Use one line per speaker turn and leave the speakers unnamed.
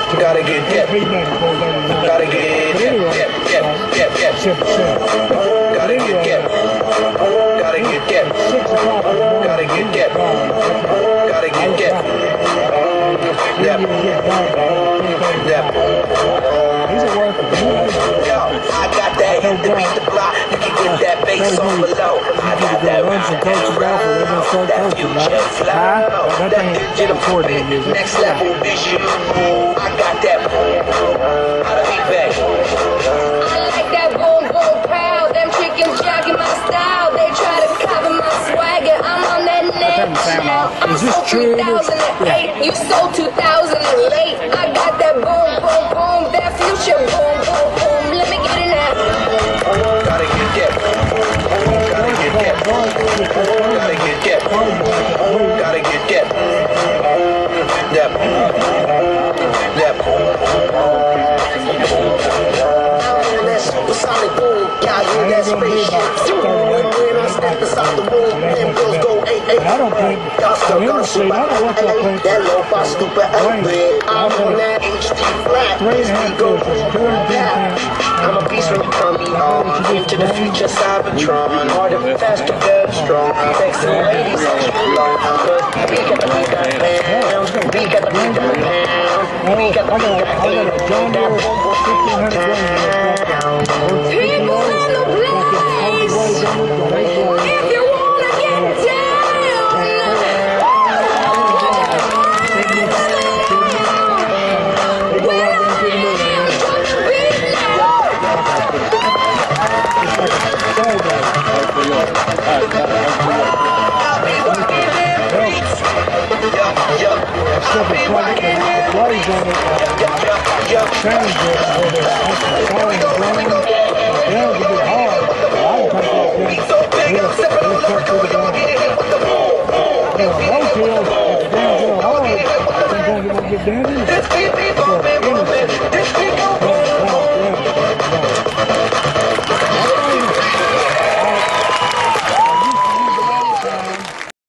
Gotta get dip. Gotta get dip. Gotta get dip. Gotta get dip. Gotta get dip. Gotta get dip. Yep. Yep. Yo, I got that hit to beat the block. You can get that bass on below. I got that ride, that future flow, that digital next level vision. I got that out of me back.
I like that boom boom pow. Them chickens jogging my style. They try to copy my swagger. I'm on that next now. I'm so 2008. You sold 2008. I got that boom boom boom. That future boom boom boom. Let me get it now.
Gotta get that. Gotta get that. Gotta get that. Gotta get that. Yep. Yep. Supersonic boom, y'all hear that spaceship? When I step inside the room, them girls go 8-8. Y'all still got super 8-8. That low bar stupid 8-bit. I'm on that HD flat. This beat go boom, boom, yeah. I'm a beast when you come me on. Into the future, Cybertron. Harder, faster, very strong. Thanks to the ladies, extra long. Cause we got the beat down. We got the beat down. We got the beat down. That boom, boom, 1500
People in the place. If you wanna get down,
This